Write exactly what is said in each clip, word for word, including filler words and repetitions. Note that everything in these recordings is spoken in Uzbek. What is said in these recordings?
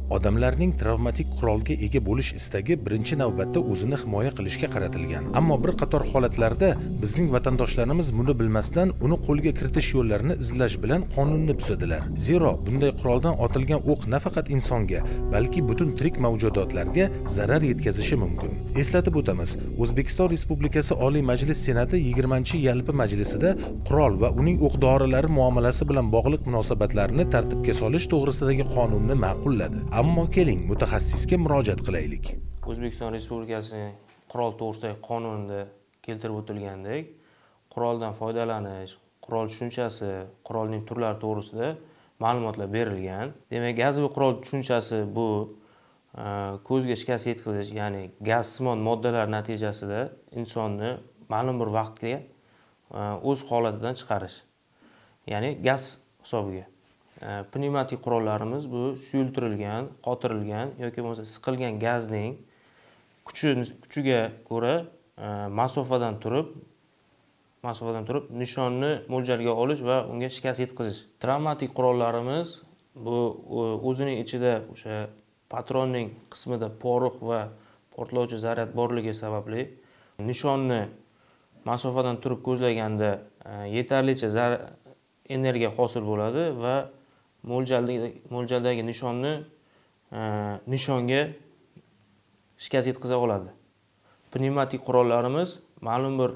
Odamlarning travmatik qurolga ega bo'lish istagi birinchi navbatda o'zini himoya qilishga qaratilgan. Ammo bir qator holatlarda bizning vatandoshlarimiz buni bilmasdan uni qo'lga kiritish yo'llarini izlash bilan qonunni buzadilar. Zero bunday quroldan otilgan o'q nafaqat insonga, balki butun tirik mavjudotlarga zarar yetkazishi mumkin. Eslatib o'tamiz, O'zbekiston Respublikasi Oliy Majlis Senati yigirmanchi yalpi majlisida qurol va uning o'q-dorilari muomalasi bilan bog'liq munosabatlarni tartibga solish to'g'risidagi qonunni ma'qulladi. Ammo keling mutaxassisga murojaat qilaylik. O'zbekiston Respublikasining qurol to'g'risidagi qonunida keltirib o'tilgandek, quroldan foydalanish, qurol tushunchasi, qurolning turlari to'g'risida ma'lumotlar berilgan. Demak, gazli qurol tushunchasi bu ko'zga shikast yetkazish, ya'ni gazsimon moddalar natijasida insonni ma'lum bir vaqtga o'z holatidan chiqarish, ya'ni gaz hisobiga. Pnevmatik qurollarimiz bu suyultirilgan, qotirilgan yoki bo'lmasa siqilgan gazning kuchi kuchiga ko'ra masofadan turib masofadan turib nishonni mo'ljalga olish va unga shikast yetkazish. Travmatik qurollarimiz bu o'zining ichida o'sha patronning qismida porox va portlovchi zaryad borligi sababli nishonni masofadan turib ko'zlaganda yetarlicha energiya hosil bo'ladi va mo'ljaldagi mo'ljaldagi nishonni nishonga shikast yetkaza oladi. Pnevmatik qurollarimiz ma'lum bir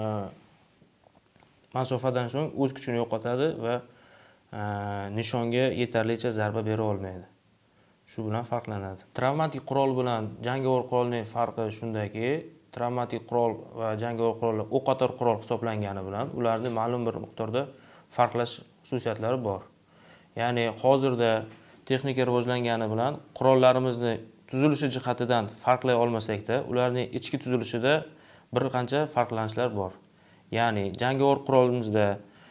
masofadan so'ng o'z kuchini yo'qotadi va nishonga yetarlicha zarba bera olmaydi. Shu bilan farqlanadi. Travmatik qurol bilan jangovar qurolning farqi shundaki, travmatik qurol va jangovar qurollar o'qotar qurol hisoblangani bilan ularni ma'lum bir miqdorda farqlash xususiyatlari bor. Ya'ni hozirda texnika rivojlangani bilan qurollarimizni tuzilishi jihatidan farqlay olmasak-da, ularning ichki tuzilishida bir qancha farqlanishlar bor. Ya'ni jangovar qurolimizda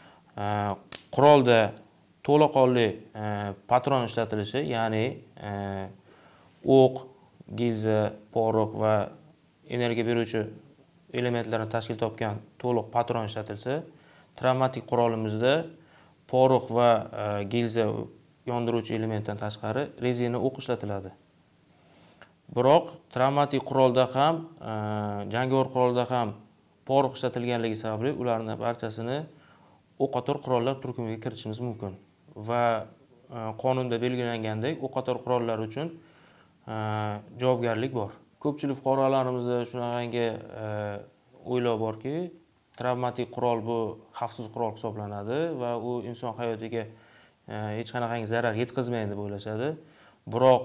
qurolda to'laqonli patron ishlatilishi, ya'ni o'q, gilza, porox va energiya beruvchi elementlarni tashkil topgan to'liq patron ishlatilsa, travmatik qurolimizda porox va gilza yondiruvchi elementdan tashqari rezina o'q ishlatiladi. Biroq travmatik qurolda ham, jangovar qurolda ham porox ishlatilganligi sababli ularning barchasini o'qotar qurollar turkumiga kiritishimiz mumkin. Va qonunda belgilangandek o'qotar qurollar uchun javobgarlik bor. Ko'pchilik fuqarolarimizda shunaqangi o'ylov borki, travmatik qurol bu xavfsiz qurol hisoblanadi va u inson hayotiga hech qanday zarar yetkazmaydi deb o'ylashadi. Biroq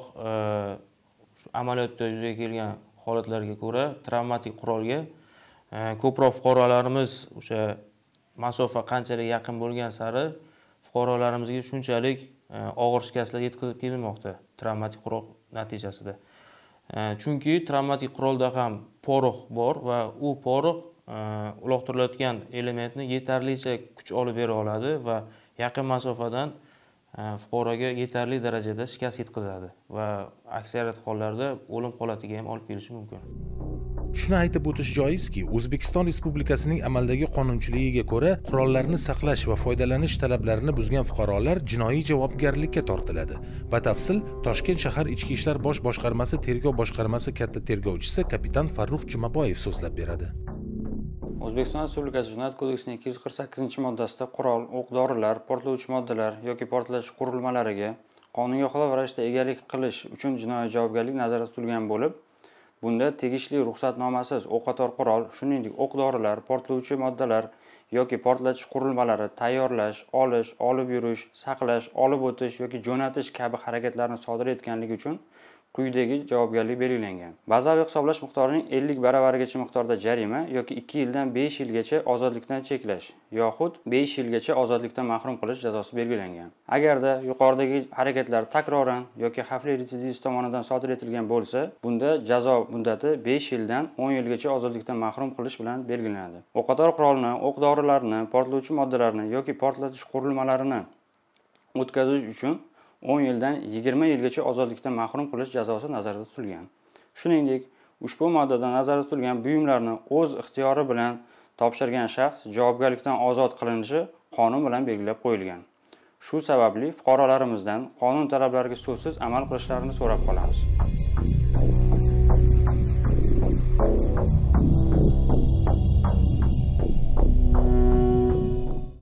amaliyotda yuzaga kelgan holatlarga ko'ra travmatik qurolga ko'proq fuqarolarimiz o'sha masofa qanchalik yaqin bo'lgan sari fuqarolarimizga shunchalik og'ir shikastlar yetkazib kelinmoqda travmatik qurol natijasida. Chunki travmatik qurolda ham porox bor va u porox uloqtirilayotgan elementni yetarlicha kuch olib bera oladi va yaqin masofadan fuqaroga yetarli darajada shikast yetkazadi va aksariyat hollarda o'lim holatiga ham olib kelishi mumkin. Shuni aytib o'tish joizki, O'zbekiston Respublikasining amaldagi qonunchiligiga ko'ra, qurollarni saqlash va foydalanish talablarini buzgan fuqarolar jinoiy javobgarlikka tortiladi. Batafsil Toshkent shahar Ichki ishlar bosh boshqarmasi tergov boshqarmasi katta tergovchisi kapitan Farruh Jumaboyev so'zlab beradi. O'zbekiston Respublikasi Jinoyat kodeksining ikki yuz qirq sakkizinchi moddasida qurol, o'q-dorilar, portlovchi moddalar yoki portlash qurilmalariga qonunga xilof ravishda egalik qilish uchun jinoiy javobgarlik nazarda tutilgan bo'lib, bunda tegishli ruxsatnomasiz o'qotar qurol, shuningdek o'q-dorilar, portlovchi moddalar yoki portlash qurilmalari tayyorlash, olish, olib yurish, saqlash, olib o'tish yoki jo'natish kabi harakatlarni sodir etganligi uchun quyidagi javobgarlik belgilangan. Bazaviy hisoblash miqdorining ellik baravarigacha miqdorda jarima yoki ikki yildan besh yilgacha ozodlikdan cheklash yoxud besh yilgacha ozodlikdan mahrum qilish jazosi belgilangan. Agarda yuqoridagi harakatlar takroran yoki xavfli retsidivist tomonidan sodir etilgan bo'lsa, bunda jazo muddati besh yildan o'n yilgacha ozodlikdan mahrum qilish bilan belgilanadi. O'qotar qurolni, o'q-dorilarni, portlovchi moddalarni yoki portlatish qurilmalarini o'tkazish uchun o'n yildan yigirma yilgacha ozodlikdan mahrum qilish jazosi nazarda tutilgan. Shuningdek, ushbu moddada nazarda tutilgan buyumlarni o'z ixtiyori bilan topshirgan shaxs javobgarlikdan ozod qilinishi qonun bilan belgilab qo'yilgan. Shu sababli fuqarolarimizdan qonun talablariga so'zsiz amal qilishlarini so'rab qolamiz.